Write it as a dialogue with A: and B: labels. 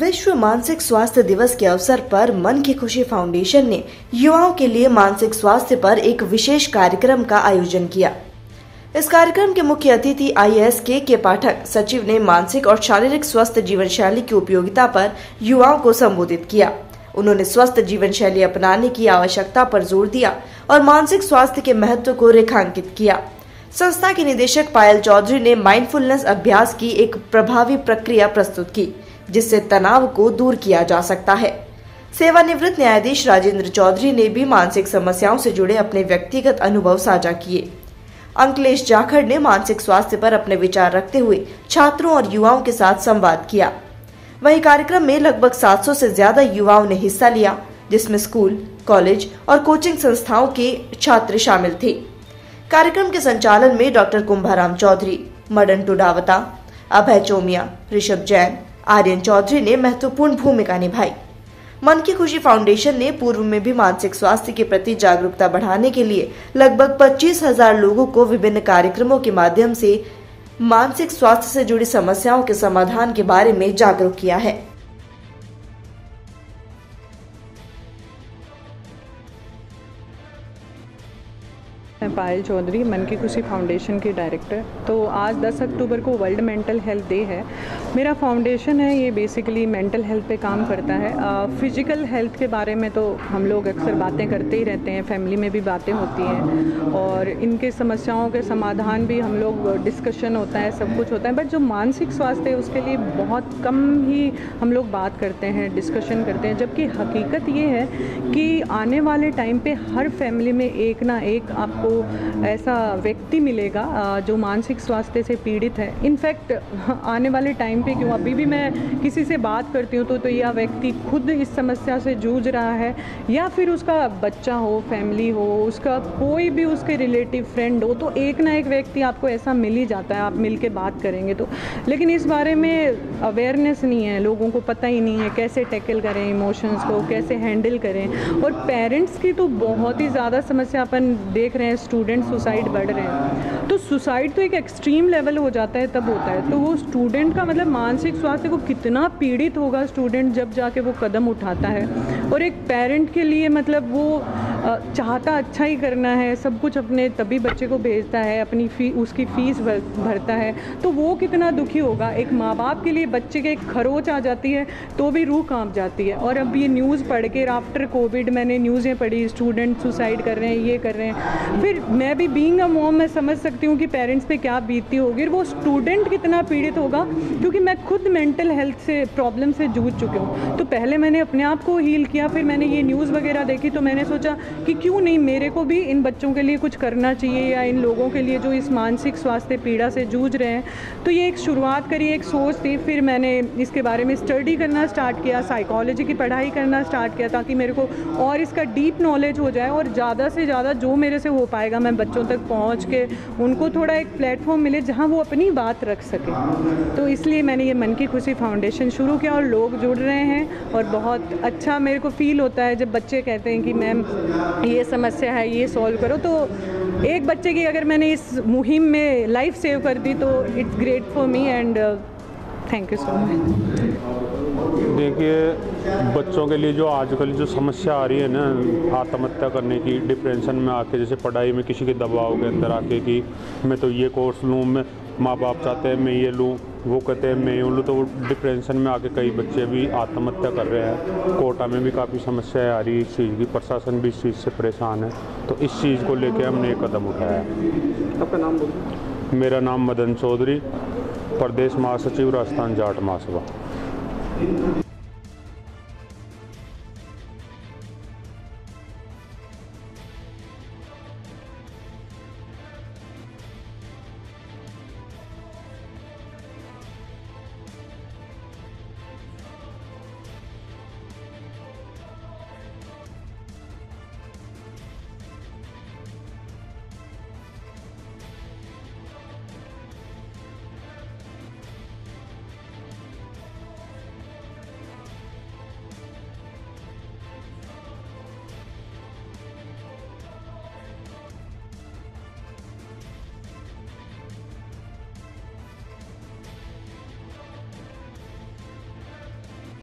A: विश्व मानसिक स्वास्थ्य दिवस के अवसर पर मन की खुशी फाउंडेशन ने युवाओं के लिए मानसिक स्वास्थ्य पर एक विशेष कार्यक्रम का आयोजन किया। इस कार्यक्रम के मुख्य अतिथि IAS के पाठक सचिव ने मानसिक और शारीरिक स्वस्थ जीवन शैली की उपयोगिता पर युवाओं को संबोधित किया। उन्होंने स्वस्थ जीवन शैली अपनाने की आवश्यकता पर जोर दिया और मानसिक स्वास्थ्य के महत्व को रेखांकित किया। संस्था के निदेशक पायल चौधरी ने माइंडफुलनेस अभ्यास की एक प्रभावी प्रक्रिया प्रस्तुत की, जिससे तनाव को दूर किया जा सकता है। सेवानिवृत्त न्यायाधीश राजेंद्र चौधरी ने भी मानसिक समस्याओं से जुड़े अपने व्यक्तिगत अनुभव साझा किए। अंकलेश जाखड़ ने मानसिक स्वास्थ्य पर अपने विचार रखते हुए छात्रों और युवाओं के साथ संवाद किया। वहीं कार्यक्रम में लगभग 700 से ज्यादा युवाओं ने हिस्सा लिया, जिसमें स्कूल, कॉलेज और कोचिंग संस्थाओं के छात्र शामिल थे। कार्यक्रम के संचालन में डॉक्टर कुंभाराम चौधरी, मदन टुडावता, अभय चोमिया, ऋषभ जैन, आर्यन चौधरी ने महत्वपूर्ण भूमिका निभाई। मन की खुशी फाउंडेशन ने पूर्व में भी मानसिक स्वास्थ्य के प्रति जागरूकता बढ़ाने के लिए लगभग 25,000 लोगों को विभिन्न कार्यक्रमों के माध्यम से मानसिक स्वास्थ्य से जुड़ी समस्याओं के समाधान के बारे में जागरूक किया है।
B: मैं पायल चौधरी, मन की खुशी फाउंडेशन की डायरेक्टर। तो आज 10 अक्टूबर को वर्ल्ड मेंटल हेल्थ डे है। मेरा फाउंडेशन है, ये बेसिकली मेंटल हेल्थ पे काम करता है। फिजिकल हेल्थ के बारे में तो हम लोग अक्सर बातें करते ही रहते हैं, फैमिली में भी बातें होती हैं और इनके समस्याओं के समाधान भी हम लोग डिस्कशन होता है, सब कुछ होता है। बट जो मानसिक स्वास्थ्य है उसके लिए बहुत कम ही हम लोग बात करते हैं, डिस्कशन करते हैं। जबकि हकीकत ये है कि आने वाले टाइम पे हर फैमिली में एक ना एक आपको ऐसा व्यक्ति मिलेगा जो मानसिक स्वास्थ्य से पीड़ित है। इनफैक्ट आने वाले टाइम पे क्यों, अभी भी मैं किसी से बात करती हूँ तो यह व्यक्ति खुद इस समस्या से जूझ रहा है, या फिर उसका बच्चा हो, फैमिली हो, उसका कोई भी उसके रिलेटिव फ्रेंड हो, तो एक ना एक व्यक्ति आपको ऐसा मिल ही जाता है, आप मिल के बात करेंगे तो। लेकिन इस बारे में अवेयरनेस नहीं है, लोगों को पता ही नहीं है कैसे टैकल करें इमोशंस को, कैसे हैंडल करें। और पेरेंट्स की तो बहुत ही ज़्यादा समस्या अपन देख रहे हैं, स्टूडेंट सुसाइड बढ़ रहे हैं। तो सुसाइड तो एक एक्सट्रीम लेवल हो जाता है तब होता है, तो वो स्टूडेंट का मतलब मानसिक स्वास्थ्य को कितना पीड़ित होगा स्टूडेंट जब जाके वो कदम उठाता है। और एक पेरेंट के लिए मतलब वो चाहता अच्छा ही करना है, सब कुछ अपने तभी बच्चे को भेजता है, अपनी उसकी फ़ीस भरता है, तो वो कितना दुखी होगा। एक माँ बाप के लिए बच्चे के एक खरोच आ जाती है तो भी रूह कांप जाती है। और अब ये न्यूज़ पढ़ के आफ्टर कोविड मैंने न्यूज़ें पढ़ी, स्टूडेंट सुसाइड कर रहे हैं, ये कर रहे हैं। फिर मैं भी बीइंग अ मॉम मैं समझ सकती हूँ कि पेरेंट्स पे क्या बीतती होगी, वो स्टूडेंट कितना पीड़ित होगा, क्योंकि मैं खुद मेंटल हेल्थ से प्रॉब्लम से जूझ चुकी हूँ। तो पहले मैंने अपने आप को हील किया, फिर मैंने ये न्यूज़ वगैरह देखी तो मैंने सोचा कि क्यों नहीं मेरे को भी इन बच्चों के लिए कुछ करना चाहिए, या इन लोगों के लिए जो इस मानसिक स्वास्थ्य पीड़ा से जूझ रहे हैं। तो ये एक शुरुआत करी, एक सोच थी। फिर मैंने इसके बारे में स्टडी करना स्टार्ट किया, साइकोलॉजी की पढ़ाई करना स्टार्ट किया, ताकि मेरे को और इसका डीप नॉलेज हो जाए और ज़्यादा से ज़्यादा जो मेरे से हो पाएगा मैं बच्चों तक पहुंच के उनको थोड़ा एक प्लेटफॉर्म मिले जहां वो अपनी बात रख सके। तो इसलिए मैंने ये मन की खुशी फाउंडेशन शुरू किया और लोग जुड़ रहे हैं और बहुत अच्छा मेरे को फील होता है जब बच्चे कहते हैं कि मैम ये समस्या है, ये सॉल्व करो। तो एक बच्चे की अगर मैंने इस मुहिम में लाइफ सेव कर दी तो it's great for me and thank you so much.
C: देखिए, बच्चों के लिए जो आजकल जो समस्या आ रही है ना, आत्महत्या करने की, डिप्रेशन में आके, जैसे पढ़ाई में किसी के दबाव के अंदर आके कि मैं तो ये कोर्स लूँ, मैं माँ बाप चाहते हैं मैं ये लूँ, वो कहते हैं मैं यूँ लूँ, तो वो डिप्रेशन में आके कई बच्चे भी आत्महत्या कर रहे हैं। कोटा में भी काफ़ी समस्याएं आ रही है इस चीज़ की, प्रशासन भी इस चीज़ से परेशान है। तो इस चीज़ को लेकर हमने एक कदम उठाया है।
D: आपका नाम बोलिए।
C: मेरा नाम मदन चौधरी, प्रदेश महासचिव राजस्थान जाट महासभा।